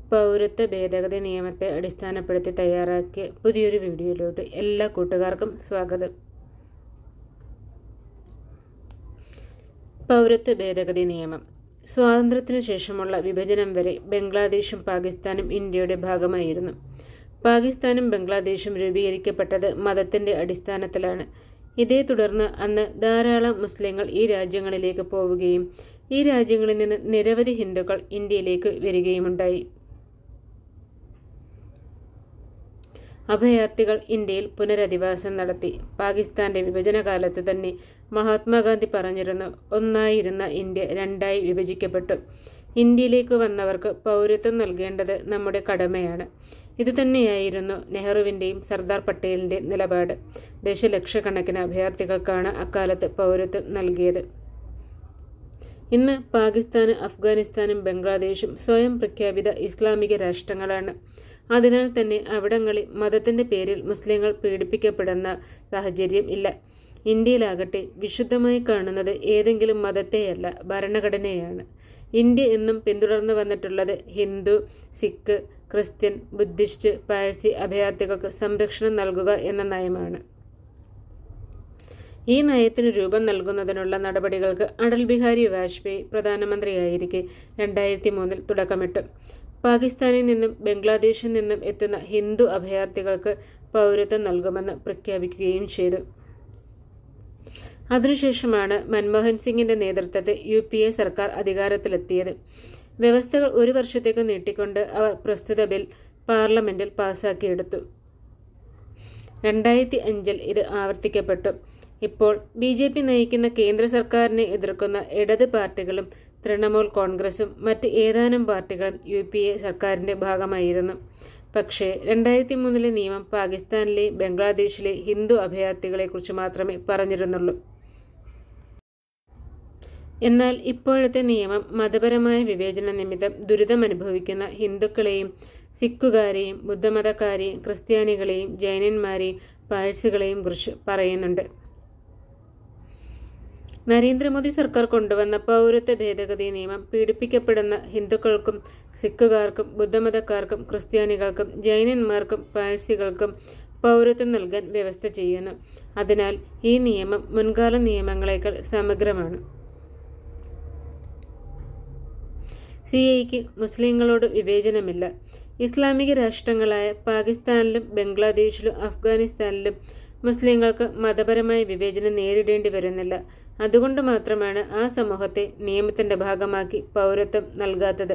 പൗരത്വ ഭേദഗതി നിയമത്തെ അടിസ്ഥാനപ്പെടുത്തി തയ്യാറാക്കിയ പുതിയൊരു വീഡിയോയിലോട്ട് എല്ലാ കൂട്ടുകാർക്കും സ്വാഗതം. പൗരത്വ ഭേദഗതി നിയമം. സ്വാതന്ത്ര്യത്തിനു ശേഷമുള്ള വിഭജനം വരെ ബംഗ്ലാദേശും പാകിസ്ഥാനും ഇന്ത്യയുടെ ഭാഗമായിരുന്നു. പാകിസ്ഥാനും ബംഗ്ലാദേശും രൂപീകരിക്കപ്പെട്ടത് മതത്തിന്റെ അടിസ്ഥാനത്തിലാണ്. ഇതേ തുടർന്ന് അന്ന് ധാരാളം മുസ്ലിങ്ങൾ ഈ രാജ്യങ്ങളിലേക്ക് പോവുകയും ഈ രാജ്യങ്ങളിൽ നിന്ന് നിരവധി ഹിന്ദുക്കൾ ഇന്ത്യയിലേക്ക് വരികയുമുണ്ടായി. അഭയാർത്ഥികൾ ഇന്ത്യയിൽ പുനരധിവാസം നടത്തി. പാകിസ്ഥാന്റെ വിഭജനകാലത്ത് തന്നെ മഹാത്മാഗാന്ധി പറഞ്ഞിരുന്നു, ഒന്നായിരുന്ന ഇന്ത്യ രണ്ടായി വിഭജിക്കപ്പെട്ടു. ഇന്ത്യയിലേക്ക് വന്നവർക്ക് പൗരത്വം നൽകേണ്ടത് നമ്മുടെ കടമയാണ്. ഇതുതന്നെയായിരുന്നു നെഹ്റുവിന്റെയും സർദാർ പട്ടേലിന്റെ നിലപാട്. ദശലക്ഷക്കണക്കിന് അഭയാർത്ഥികൾക്കാണ് അക്കാലത്ത് പൗരത്വം നൽകിയത്. ഇന്ന് പാകിസ്ഥാനും അഫ്ഗാനിസ്ഥാനും ബംഗ്ലാദേശും സ്വയം പ്രഖ്യാപിത ഇസ്ലാമിക രാഷ്ട്രങ്ങളാണ്. അതിനാൽ തന്നെ അവിടങ്ങളിൽ മതത്തിന്റെ പേരിൽ മുസ്ലിങ്ങൾ പീഡിപ്പിക്കപ്പെടുന്ന സാഹചര്യം ഇല്ല. ഇന്ത്യയിലാകട്ടെ വിശുദ്ധമായി കാണുന്നത് ഏതെങ്കിലും മതത്തെയല്ല, ഭരണഘടനയാണ്. ഇന്ത്യ എന്നും പിന്തുടർന്നു വന്നിട്ടുള്ളത് ഹിന്ദു, സിഖ്, ക്രിസ്ത്യൻ, ബുദ്ധിസ്റ്റ്, പാഴ്സി അഭയാർത്ഥികൾക്ക് സംരക്ഷണം നൽകുക എന്ന നയമാണ്. ഈ നയത്തിന് രൂപം നൽകുന്നതിനുള്ള നടപടികൾക്ക് അടൽ ബിഹാരി വാജ്പേയി പ്രധാനമന്ത്രിയായിരിക്കെ 2003 തുടക്കമിട്ടു. പാകിസ്ഥാനിൽ നിന്നും ബംഗ്ലാദേശിൽ നിന്നും എത്തുന്ന ഹിന്ദു അഭയാർത്ഥികൾക്ക് പൗരത്വം നൽകുമെന്ന് പ്രഖ്യാപിക്കുകയും ചെയ്തു. അതിനുശേഷമാണ് മൻമോഹൻ സിംഗിന്റെ നേതൃത്വത്തിൽ UPA സർക്കാർ അധികാരത്തിലെത്തിയത്. വ്യവസ്ഥകൾ 1 വർഷത്തേക്ക് നീട്ടിക്കൊണ്ട് അവർ പ്രസ്തുത ബിൽ പാർലമെന്റിൽ പാസാക്കിയെടുത്തു. 2005 ഇത് ആവർത്തിക്കപ്പെട്ടു. ഇപ്പോൾ BJP നയിക്കുന്ന കേന്ദ്ര സർക്കാരിനെ എതിർക്കുന്ന ഇടത് പാർട്ടികളും തൃണമൂൽ കോൺഗ്രസും മറ്റ് ഏതാനും പാർട്ടികളും UPA സർക്കാരിന്റെ ഭാഗമായിരുന്നു. പക്ഷേ 2003 നിയമം പാകിസ്ഥാനിലെ ബംഗ്ലാദേശിലെ ഹിന്ദു അഭയാർത്ഥികളെക്കുറിച്ച് മാത്രമേ പറഞ്ഞിരുന്നുള്ളൂ. എന്നാൽ ഇപ്പോഴത്തെ നിയമം മതപരമായ വിവേചന നിമിത്തം ദുരിതമനുഭവിക്കുന്ന ഹിന്ദുക്കളെയും സിഖുകാരെയും ബുദ്ധമതക്കാരെയും ക്രിസ്ത്യാനികളെയും ജൈനന്മാരെയും പാഴ്സികളെയും കുറിച്ച് പറയുന്നുണ്ട്. നരേന്ദ്രമോദി സർക്കാർ കൊണ്ടുവന്ന പൗരത്വ ഭേദഗതി നിയമം പീഡിപ്പിക്കപ്പെടുന്ന ഹിന്ദുക്കൾക്കും സിഖുകാർക്കും ബുദ്ധമതക്കാർക്കും ക്രിസ്ത്യാനികൾക്കും ജൈനന്മാർക്കും പാഴ്സികൾക്കും പൗരത്വം നൽകാൻ വ്യവസ്ഥ ചെയ്യുന്നു. അതിനാൽ ഈ നിയമം മുൻകാല നിയമങ്ങളെക്കാൾ സമഗ്രമാണ്. CAക്ക് മുസ്ലിങ്ങളോട് വിവേചനമില്ല. ഇസ്ലാമിക രാഷ്ട്രങ്ങളായ പാകിസ്ഥാനിലും ബംഗ്ലാദേശിലും അഫ്ഗാനിസ്ഥാനിലും മുസ്ലിങ്ങൾക്ക് മതപരമായ വിവേചനം നേരിടേണ്ടി വരുന്നില്ല. അതുകൊണ്ട് മാത്രമാണ് ആ സമൂഹത്തെ നിയമത്തിന്റെ ഭാഗമാക്കി പൗരത്വം നൽകാത്തത്.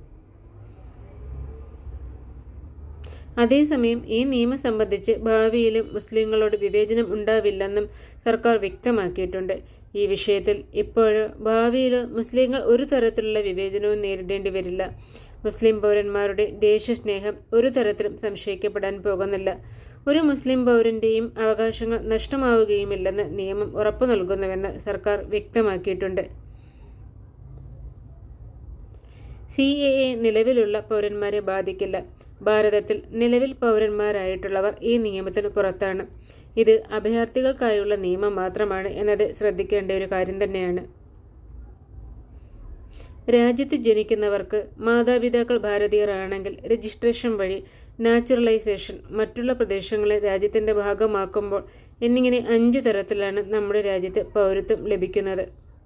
അതേസമയം ഈ നിയമം സംബന്ധിച്ച് ഭാവിയിലും മുസ്ലിങ്ങളോട് വിവേചനം ഉണ്ടാവില്ലെന്നും സർക്കാർ വ്യക്തമാക്കിയിട്ടുണ്ട്. ഈ വിഷയത്തിൽ ഇപ്പോഴോ ഭാവിയിലോ മുസ്ലിങ്ങൾ ഒരു തരത്തിലുള്ള വിവേചനവും നേരിടേണ്ടി വരില്ല. മുസ്ലിം പൗരന്മാരുടെ ദേശസ്നേഹം ഒരു തരത്തിലും സംശയിക്കപ്പെടാൻ പോകുന്നില്ല. ഒരു മുസ്ലിം പൗരന്റെയും അവകാശങ്ങൾ നഷ്ടമാവുകയുമില്ലെന്ന് നിയമം ഉറപ്പു നൽകുന്നുവെന്ന് സർക്കാർ വ്യക്തമാക്കിയിട്ടുണ്ട്. CAA നിലവിലുള്ള പൗരന്മാരെ ബാധിക്കില്ല. ഭാരതത്തിൽ നിലവിൽ പൗരന്മാരായിട്ടുള്ളവർ ഈ നിയമത്തിന് പുറത്താണ്. ഇത് അഭയാർത്ഥികൾക്കായുള്ള നിയമം മാത്രമാണ് എന്നത് ശ്രദ്ധിക്കേണ്ട ഒരു കാര്യം തന്നെയാണ്. രാജ്യത്ത് ജനിക്കുന്നവർക്ക് മാതാപിതാക്കൾ ഭാരതീയരാണെങ്കിൽ രജിസ്ട്രേഷൻ വഴി നാച്ചുറലൈസേഷൻ, മറ്റുള്ള പ്രദേശങ്ങളെ രാജ്യത്തിന്റെ ഭാഗമാക്കുമ്പോൾ എന്നിങ്ങനെ 5 തരത്തിലാണ് നമ്മുടെ രാജ്യത്ത് പൗരത്വം ലഭിക്കുന്നത്.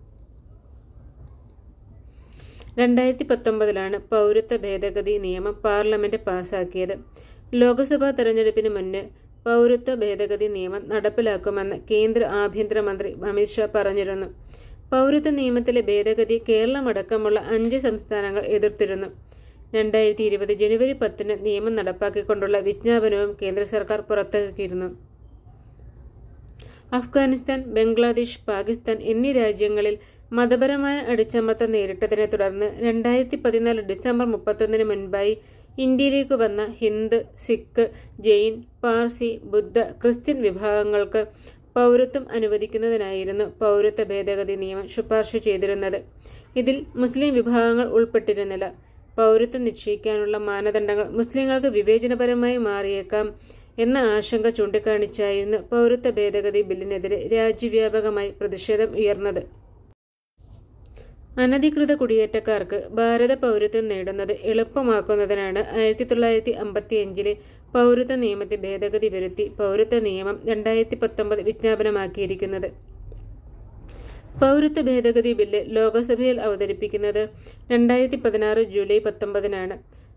2019 പൗരത്വ ഭേദഗതി നിയമം പാർലമെന്റ് പാസാക്കിയത്. ലോക്സഭാ തെരഞ്ഞെടുപ്പിന് മുന്നേ പൗരത്വ ഭേദഗതി നിയമം നടപ്പിലാക്കുമെന്ന് കേന്ദ്ര ആഭ്യന്തരമന്ത്രി അമിത് ഷാ പറഞ്ഞിരുന്നു. പൗരത്വ നിയമത്തിലെ ഭേദഗതി കേരളമടക്കമുള്ള 5 സംസ്ഥാനങ്ങൾ എതിർത്തിരുന്നു. 2020 ജനുവരി 10 നിയമം നടപ്പാക്കിക്കൊണ്ടുള്ള വിജ്ഞാപനവും കേന്ദ്ര സർക്കാർ പുറത്തിറക്കിയിരുന്നു. അഫ്ഗാനിസ്ഥാൻ, ബംഗ്ലാദേശ്, പാകിസ്ഥാൻ എന്നീ രാജ്യങ്ങളിൽ മതപരമായ അടിച്ചമർത്തം നേരിട്ടതിനെ തുടർന്ന് 2014 ഡിസംബർ 31 മുൻപായി ഇന്ത്യയിലേക്ക് വന്ന ഹിന്ദു, സിഖ്, ജൈൻ, പാർസി, ബുദ്ധ, ക്രിസ്ത്യൻ വിഭാഗങ്ങൾക്ക് പൗരത്വം അനുവദിക്കുന്നതിനായിരുന്നു പൗരത്വ ഭേദഗതി നിയമം ശുപാർശ ചെയ്തിരുന്നത്. ഇതിൽ മുസ്ലിം വിഭാഗങ്ങൾ ഉൾപ്പെട്ടിരുന്നില്ല. പൗരത്വം നിശ്ചയിക്കാനുള്ള മാനദണ്ഡങ്ങൾ മുസ്ലിങ്ങൾക്ക് വിവേചനപരമായി മാറിയേക്കാം എന്ന ആശങ്ക ചൂണ്ടിക്കാണിച്ചായിരുന്നു പൗരത്വ ഭേദഗതി ബില്ലിനെതിരെ രാജ്യവ്യാപകമായി പ്രതിഷേധം ഉയർന്നത്. അനധികൃത കുടിയേറ്റക്കാർക്ക് ഭാരത പൗരത്വം നേടുന്നത് എളുപ്പമാക്കുന്നതിനാണ് 1955 പൗരത്വ നിയമത്തിൽ ഭേദഗതി വരുത്തി പൗരത്വ നിയമം 2019 വിജ്ഞാപനമാക്കിയിരിക്കുന്നത്. പൗരത്വ ഭേദഗതി ബില്ല് ലോക്സഭയിൽ അവതരിപ്പിക്കുന്നത് 2016 ജൂലൈ 19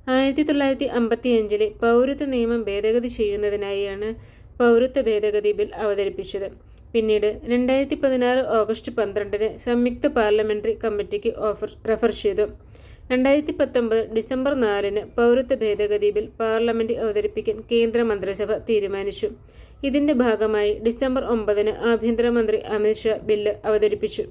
1955 പൗരത്വ നിയമം ഭേദഗതി ചെയ്യുന്നതിനായാണ് പൗരത്വ ഭേദഗതി ബിൽ അവതരിപ്പിച്ചത്. പിന്നീട് 2016 ഓഗസ്റ്റ് 12 സംയുക്ത പാർലമെന്ററി കമ്മിറ്റിക്ക് റഫർ ചെയ്തു. 2019 ഡിസംബർ 4 പൗരത്വ ഭേദഗതി ബിൽ പാർലമെന്റ് അവതരിപ്പിക്കാൻ കേന്ദ്ര മന്ത്രിസഭ തീരുമാനിച്ചു. ഇതിന്റെ ഭാഗമായി ഡിസംബർ 9 ആഭ്യന്തരമന്ത്രി അമിത്ഷാ ബില്ല് അവതരിപ്പിച്ചു.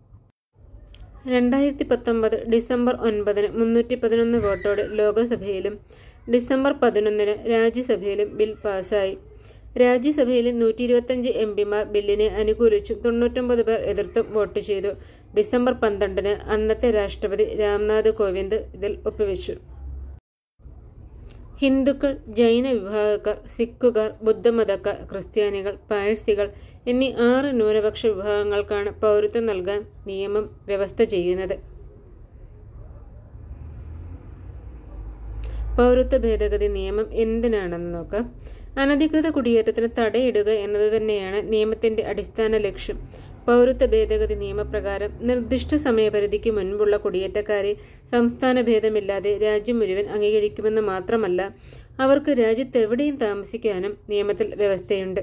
2019 ഡിസംബർ 9 311 വോട്ടോടെ ലോക്സഭയിലും ഡിസംബർ 11 രാജ്യസഭയിലും ബിൽ പാസായി. രാജ്യസഭയിൽ 125 എംപിമാർ ബില്ലിനെ അനുകൂലിച്ചും 99 പേർ എതിർത്തും വോട്ട് ചെയ്തു. ഡിസംബർ 12 അന്നത്തെ രാഷ്ട്രപതി രാംനാഥ് കോവിന്ദ് ഇതിൽ ഒപ്പുവെച്ചു. ഹിന്ദുക്കൾ, ജൈന വിഭാഗക്കാർ, സിഖുകാർ, ബുദ്ധമതക്കാർ, ക്രിസ്ത്യാനികൾ, പാഴ്സികൾ എന്നീ 6 ന്യൂനപക്ഷ വിഭാഗങ്ങൾക്കാണ് പൗരത്വം നൽകാൻ നിയമം വ്യവസ്ഥ ചെയ്യുന്നത്. പൗരത്വ ഭേദഗതി നിയമം എന്തിനാണെന്ന് നോക്കാം. അനധികൃത കുടിയേറ്റത്തിന് തടയിടുക എന്നത് തന്നെയാണ് നിയമത്തിന്റെ അടിസ്ഥാന ലക്ഷ്യം. പൗരത്വ ഭേദഗതി നിയമപ്രകാരം നിർദ്ദിഷ്ട സമയപരിധിക്ക് മുൻപുള്ള കുടിയേറ്റക്കാരെ സംസ്ഥാന ഭേദമില്ലാതെ രാജ്യം മുഴുവൻ അംഗീകരിക്കുമെന്ന് മാത്രമല്ല, അവർക്ക് രാജ്യത്തെവിടെയും താമസിക്കാനും നിയമത്തിൽ വ്യവസ്ഥയുണ്ട്.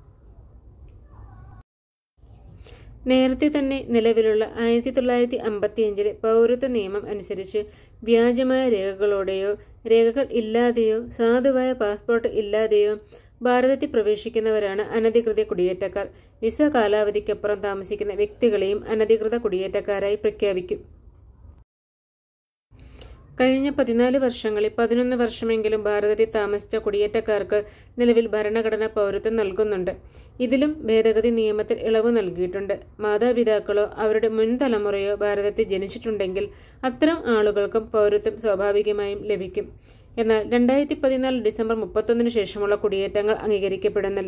നേരത്തെ തന്നെ നിലവിലുള്ള 1955 പൗരത്വ നിയമം അനുസരിച്ച് വ്യാജമായ രേഖകളോടെയോ രേഖകൾ ഇല്ലാതെയോ സാധുവായ പാസ്പോർട്ട് ഇല്ലാതെയോ ഭാരതത്തിൽ പ്രവേശിക്കുന്നവരാണ് അനധികൃത കുടിയേറ്റക്കാർ. വിസ കാലാവധിക്കപ്പുറം താമസിക്കുന്ന വ്യക്തികളെയും അനധികൃത കുടിയേറ്റക്കാരായി പ്രഖ്യാപിക്കും. കഴിഞ്ഞ 14 വർഷങ്ങളിൽ 11 വർഷമെങ്കിലും ഭാരതത്തിൽ താമസിച്ച കുടിയേറ്റക്കാർക്ക് നിലവിൽ ഭരണഘടന പൗരത്വം നൽകുന്നുണ്ട്. ഇതിലും ഭേദഗതി നിയമത്തിൽ ഇളവ് നൽകിയിട്ടുണ്ട്. മാതാപിതാക്കളോ അവരുടെ മുൻ തലമുറയോ ഭാരതത്തിൽ ജനിച്ചിട്ടുണ്ടെങ്കിൽ അത്തരം ആളുകൾക്കും പൗരത്വം സ്വാഭാവികമായും ലഭിക്കും. എന്നാൽ 2014 ഡിസംബർ 31 ശേഷമുള്ള കുടിയേറ്റങ്ങൾ അംഗീകരിക്കപ്പെടുന്നില്ല.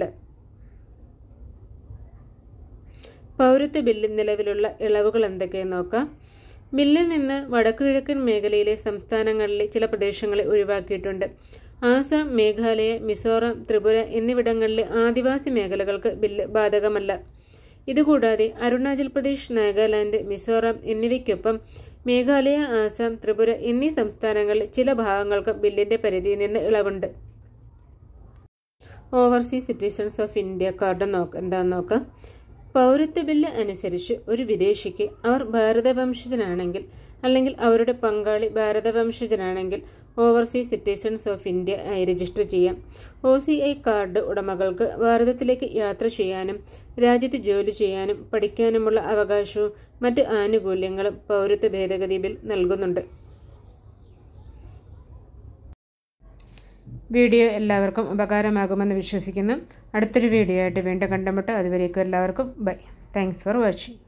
പൗരത്വ ബില്ലിൽ നിലവിലുള്ള ഇളവുകൾ എന്തൊക്കെയെന്ന് നോക്കാം. ബില്ലിൽ നിന്ന് വടക്കുകിഴക്കൻ മേഖലയിലെ സംസ്ഥാനങ്ങളിലെ ചില പ്രദേശങ്ങളെ ഒഴിവാക്കിയിട്ടുണ്ട്. ആസാം, മേഘാലയ, മിസോറാം, ത്രിപുര എന്നിവിടങ്ങളിലെ ആദിവാസി മേഖലകൾക്ക് ബില്ല് ബാധകമല്ല. ഇതുകൂടാതെ അരുണാചൽ പ്രദേശ്, നാഗാലാൻഡ്, മിസോറാം എന്നിവയ്ക്കൊപ്പം മേഘാലയ, ആസാം, ത്രിപുര എന്നീ സംസ്ഥാനങ്ങളിലെ ചില ഭാഗങ്ങൾക്ക് ബില്ലിന്റെ പരിധിയിൽ നിന്ന് ഇളവുണ്ട്. Overseas citizens of India card എന്താണെന്ന് നോക്കാം. പൗരത്വ ബില്ല് അനുസരിച്ച് ഒരു വിദേശിക്ക് അവർ ഭാരതവംശജനാണെങ്കിൽ അല്ലെങ്കിൽ അവരുടെ പങ്കാളി ഭാരതവംശജനാണെങ്കിൽ ഓവർസീസ് സിറ്റിസൺസ് ഓഫ് ഇന്ത്യ ആയി രജിസ്റ്റർ ചെയ്യാം. OCI കാർഡ് ഉടമകൾക്ക് ഭാരതത്തിലേക്ക് യാത്ര ചെയ്യാനും രാജ്യത്ത് ജോലി ചെയ്യാനും പഠിക്കാനുമുള്ള അവകാശവും മറ്റ് ആനുകൂല്യങ്ങളും പൗരത്വ ഭേദഗതി ബിൽ നൽകുന്നുണ്ട്. വീഡിയോ എല്ലാവർക്കും ഉപകാരമാകുമെന്ന് വിശ്വസിക്കുന്നു. അടുത്തൊരു വീഡിയോ ആയിട്ട് വീണ്ടും കണ്ടുമുട്ടാം. അതുവരേക്കും എല്ലാവർക്കും ബൈ. Thanks for watching.